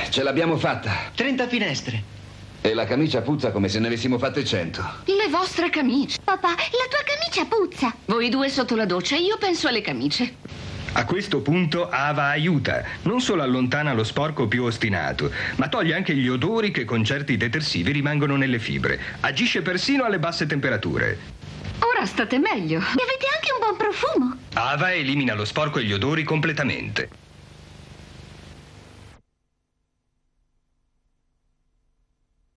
Ce l'abbiamo fatta. 30 finestre. E la camicia puzza come se ne avessimo fatte 100. Le vostre camicie. Papà, la tua camicia puzza. Voi due sotto la doccia, io penso alle camicie. A questo punto Ava aiuta. Non solo allontana lo sporco più ostinato, ma toglie anche gli odori che con certi detersivi rimangono nelle fibre. Agisce persino alle basse temperature. Ora state meglio. E avete anche un buon profumo. Ava elimina lo sporco e gli odori completamente.